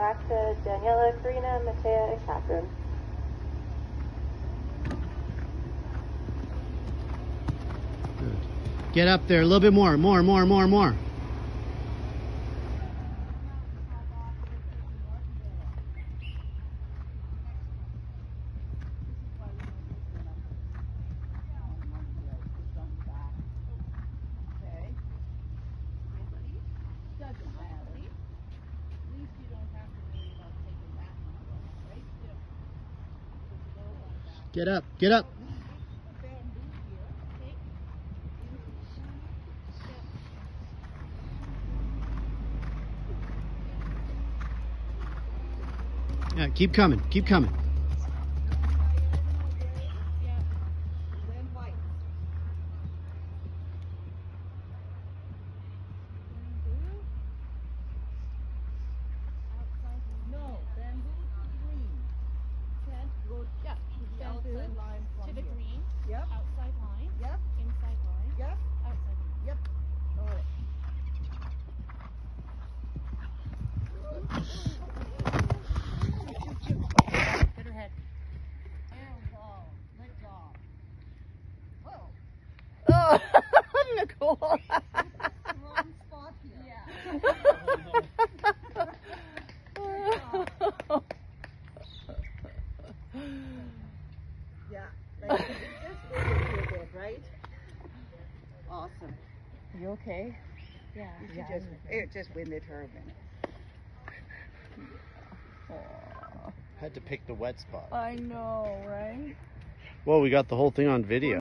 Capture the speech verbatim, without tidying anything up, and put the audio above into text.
back to Daniela, Karina, Matea, and Catherine. Good. Get up there a little bit more, more, more, more, more. Get up, get up. Yeah, keep coming, keep coming. To the green. Yep. Outside line. Yep. Inside line. Yep. Outside line. Yep. Got it. Get her head. Oh, Nicole. Wrong spot here. Yeah. Yeah. Like, it just went a little bit, right? Awesome. You okay? Yeah. You yeah, just, it just winded her a minute. Had to pick the wet spot. I know, right? Well, we got the whole thing on video.